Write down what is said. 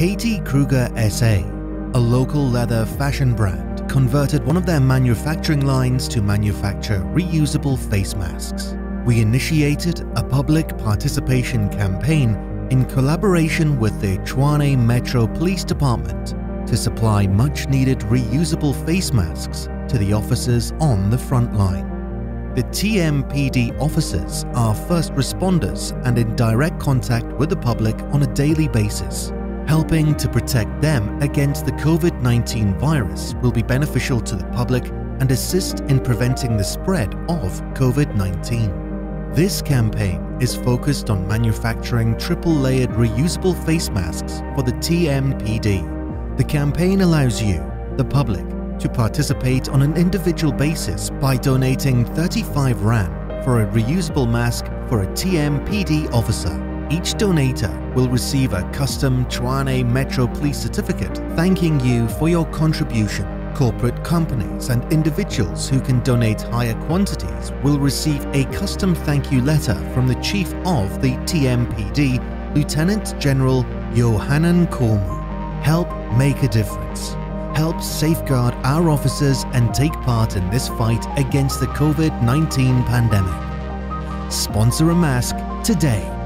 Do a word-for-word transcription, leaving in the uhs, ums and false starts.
Katie Kruger S A, a local leather fashion brand, converted one of their manufacturing lines to manufacture reusable face masks. We initiated a public participation campaign in collaboration with the Chuanhe Metro Police Department to supply much-needed reusable face masks to the officers on the front line. The T M P D officers are first responders and in direct contact with the public on a daily basis. Helping to protect them against the COVID nineteen virus will be beneficial to the public and assist in preventing the spread of COVID nineteen. This campaign is focused on manufacturing triple-layered reusable face masks for the T M P D. The campaign allows you, the public, to participate on an individual basis by donating thirty-five rand for a reusable mask for a T M P D officer. Each donator will receive a custom Chuanhe Metro Police certificate thanking you for your contribution. Corporate companies and individuals who can donate higher quantities will receive a custom thank you letter from the Chief of the T M P D, Lieutenant General Yohanan Kormu. Help make a difference. Help safeguard our officers and take part in this fight against the COVID nineteen pandemic. Sponsor a mask today.